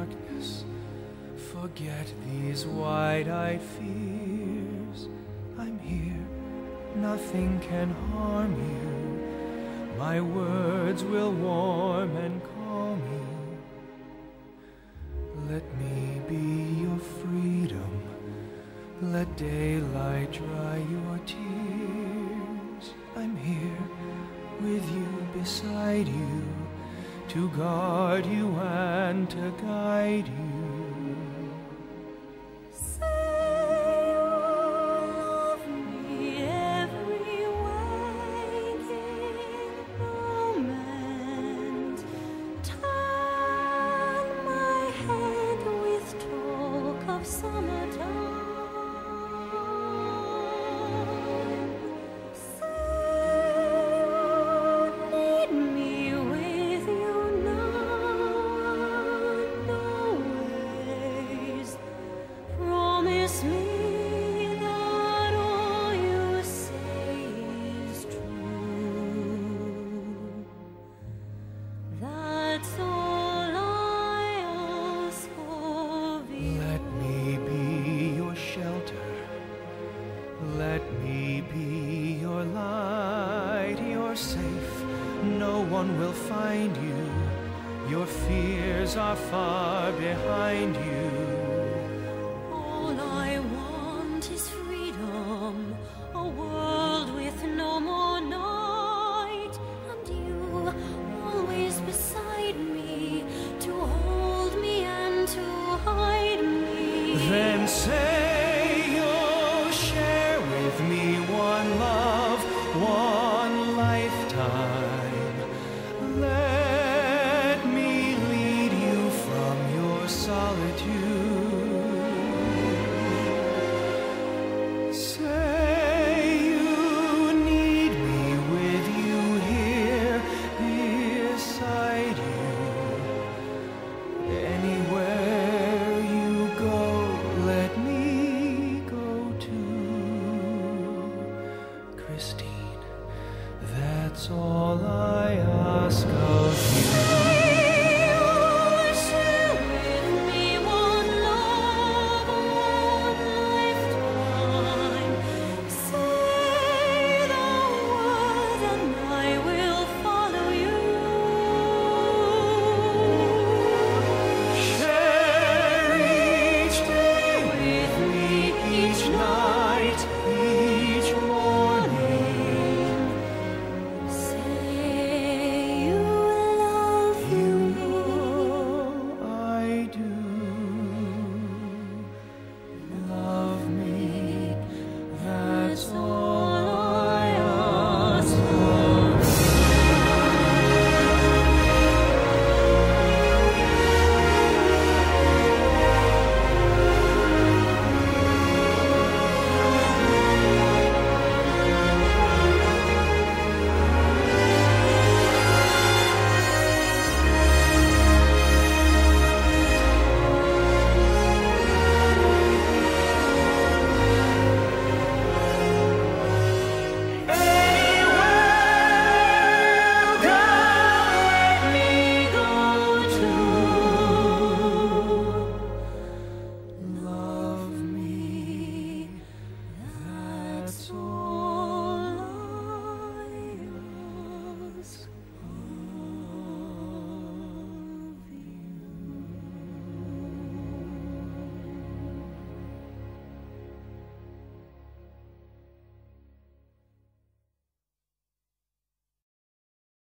darkness, forget these wide-eyed fears. I'm here, nothing can harm you. My words will warm and calm you. Let me be your freedom. Let daylight dry your tears. I'm here with you, beside you, to guard you and to guide you. Let me be your light. You're safe, no one will find you. Your fears are far behind you. All I want is freedom, a world with no more night, and you always beside me, to hold me and to hide me. Then say you'll share with me one love, one lifetime. Let me lead you from your solitude.